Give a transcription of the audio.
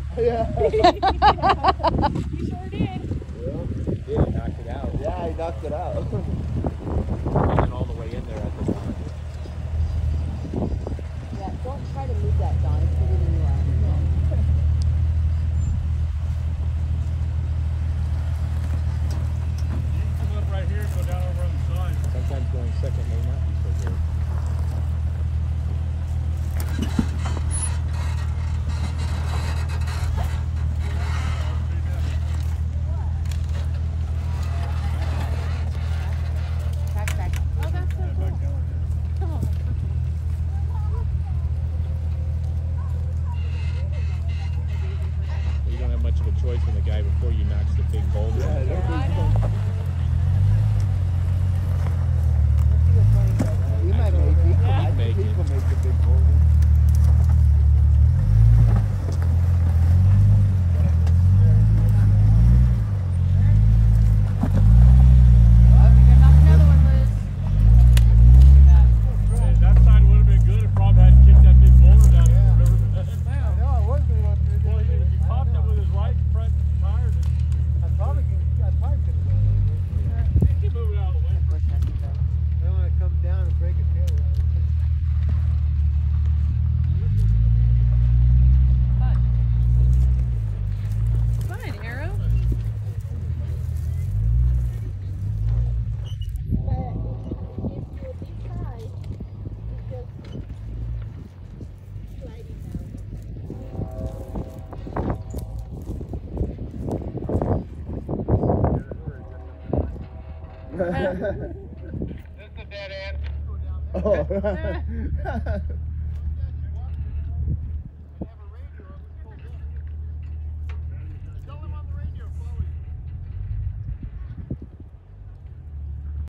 Yeah. You sure did. Well, he did. He knocked it out. Yeah, he knocked it out. It wasn't all the way in there at the time. Yeah, don't try to move that, Don. It's bigger than you are. Come up right here and go down over on the side. Sometimes going second may not be so good. Back. Oh, that's so cool. Come on. You don't have much of a choice when the guy before you knocks the big boulder. Yeah, I know. He might make it. Yeah. I think he Make it. could make the big boulder. Hey, that side would have been good if Rob hadn't kicked that big boulder down in the river. Well, he caught that with his right front tire. I probably could have done it. He can move it out of the way. I don't want to come down and break a tail. Fun, Arrow. This is a dead end. Oh.